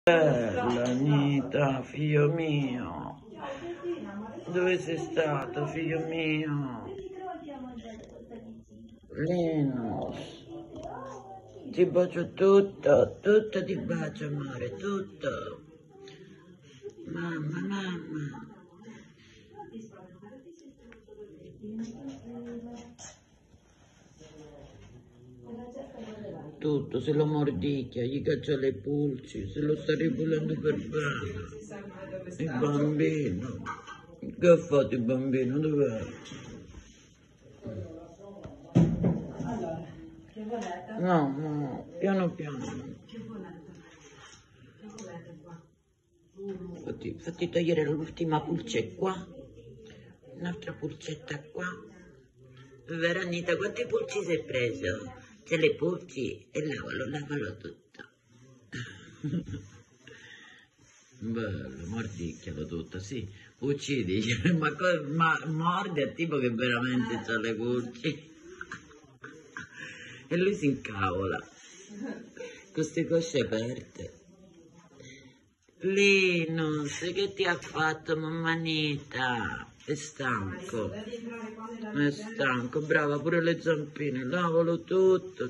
Bella Anita, figlio mio, dove sei stato, figlio mio? Linus, ti bacio tutto, tutto ti bacio amore, tutto. Mamma. Tutto, se lo mordicchia, gli caccia le pulci, se lo sta ripulendo per bene. Il bambino, che ha fatto il bambino? Dov'è? No, piano. Fatti togliere l'ultima pulce qua, un'altra pulcetta qua. Vero Anita, quanti pulci sei preso? C'è le pulci e lavalo tutto. Bello, mordicchialo tutto, sì, uccidi, ma morde a tipo che veramente c'ha le pulci. E lui si incavola, con queste cosce aperte. Linus, che ti ha fatto mamma Anita? È stanco, brava, pure le zampine, lavalo tutto.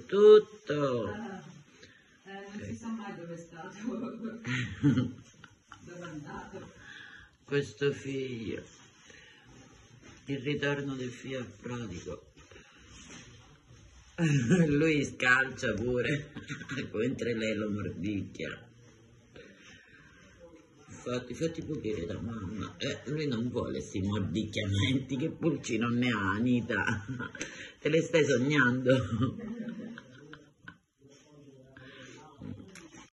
Non si sa mai dove è stato. Dove è andato? Questo figlio, il ritorno del figlio prodigo. Lui scalcia pure, mentre lei lo mordicchia. Fatti pulire da mamma. Lui non vuole questi mordicchiamenti, che pulci non ne ha Anita. Te le stai sognando?